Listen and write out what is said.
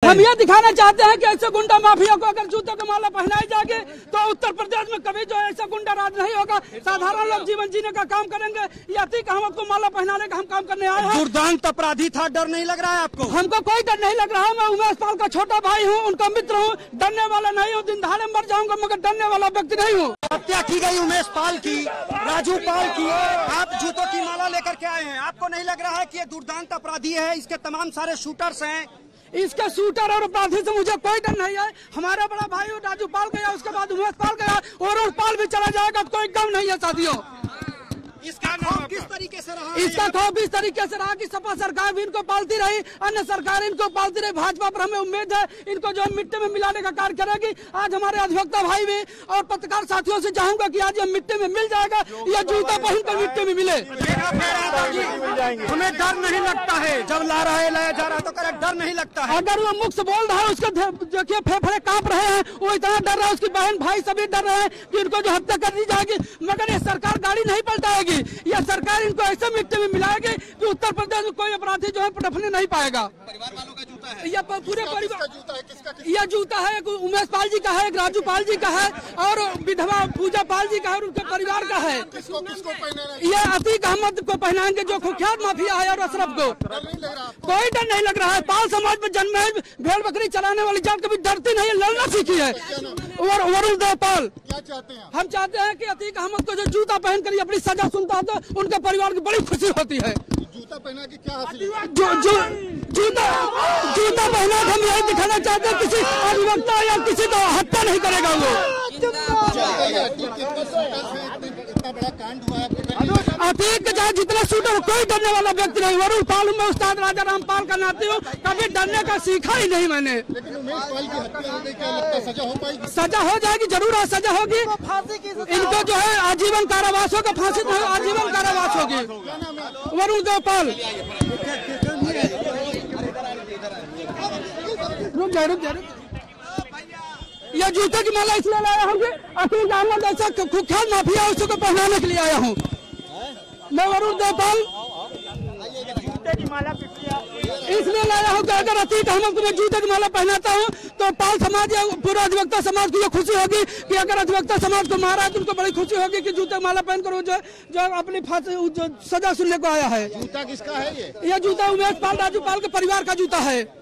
हम ये दिखाना चाहते हैं कि ऐसे गुंडा माफिया को अगर जूतों की माला पहनाई जाएगी तो उत्तर प्रदेश में कभी जो ऐसा गुंडा राज नहीं होगा। साधारण लोग जीवन जीने का काम करेंगे। ये अतीक अहमद को माला पहनाने का हम काम करने आए हैं। दुर्दांत अपराधी था, डर नहीं लग रहा है आपको? हमको कोई डर नहीं लग रहा है। मैं उमेश पाल का छोटा भाई हूँ, उनका मित्र हूँ। डरने वाला नहीं हूँ, दिन दहाड़े मर जाऊंगा मगर डरने वाला व्यक्ति नहीं हूँ। हत्या की गई उमेश पाल की, राजू पाल की, आप जूतों की माला लेकर के आए हैं। आपको नहीं लग रहा है कि ये दुर्दांत अपराधी है? इसके तमाम सारे शूटर्स हैं। इसके शूटर और अपराधी से मुझे कोई डर नहीं है। हमारा बड़ा भाई राजू पाल गया, उसके बाद उमेश पाल गया और पाल भी चला जाएगा तो कोई गम नहीं है साथियों। इसका खौफ किस तरीके से रहा? इसका खौफ इस तरीके से रहा कि सपा सरकार भी इनको पालती रही, अन्य सरकार इनको पालती रही। भाजपा पर हमें उम्मीद है इनको जो है मिट्टी में मिलाने का कार्य करेगी। आज हमारे अधिवक्ता भाई भी और पत्रकार साथियों से चाहूंगा कि आज ये मिट्टी में मिल जाएगा, या जूता पहन कर मिट्टी में मिले। हमें डर नहीं लगता है जब लाया जा रहा है तो करेक्ट डर नहीं लगता है। अगर वो मुख से बोल रहा है, उसके देखिए फेफड़े कांप रहे हैं, वो इतना डर रहा है, उसकी बहन भाई सभी डर रहे हैं कि इनको जो हत्या कर दी जाएगी। मगर ये सरकार गाड़ी नहीं पलटाएगी। यह सरकार इनको ऐसे मिट्टी में मिलाएगी कि उत्तर प्रदेश में कोई अपराधी जो है पटकने नहीं पाएगा। परिवार वालों का जूता है? यह पूरे परिवार यह जूता है। एक उमेश पाल जी का है, एक राजू पाल जी का है और विधवा पूजा पाल जी का है और उनके परिवार का है। किसको यह अतीक अहमद को पहनाएंगे जो कुख्यात माफिया है और अशरफ को। कोई डर नहीं लग रहा है। पाल समाज में जन्म है, भेड़ बकरी चलाने वाली जात कभी डरती नहीं है, लड़ना सीखी है। वरुण देव पाल, क्या चाहते हैं? हम चाहते हैं कि अतीक अहमद को जो जूता पहन कर अपनी सजा सुनता है तो उनके परिवार की बड़ी खुशी होती है। जूता पहना के क्या हासिल? जूता पहना हम यही दिखाना चाहते हैं किसी अधिवक्ता या किसी को हत्या नहीं करेगा वो। इतना बड़ा कांड हुआ है, अतीक के चाहे जितने शूटर, कोई डरने वाला व्यक्ति नहीं। वरुण पाल में उस्ताद राजा रामपाल का नाती हूँ, कभी डरने का सीखा ही नहीं मैंने। लेकिन उमेश पाल की हत्या हो गई, क्या लगता है सजा हो पाएगी? सजा हो जाएगी, जरूर सजा होगी। इनको जो है आजीवन कारावास होगा, फांसी नहीं आजीवन कारावास होगी। वरुण देव पाल, रुक जा। यह जूते की माला इसलिए लाया हूँ कि अतीक अहमद ऐसा कुख्यात माफिया उसको पहनाने के लिए आया हूँ। मैं वरुण देव पाल इसलिए लाया हूँ कि अगर अतीक अहमद को मैं जूते की माला पहनाता हूँ तो पाल समाज या पूरा अधिवक्ता समाज को ये खुशी होगी कि अगर अधिवक्ता समाज को मारा है तो उनको बड़ी खुशी होगी कि जूते की माला पहन कर जो अपनी फांसी सजा सुनने को आया है। जूता किसका है? यह जूता उमेश पाल राजू पाल के परिवार का जूता है।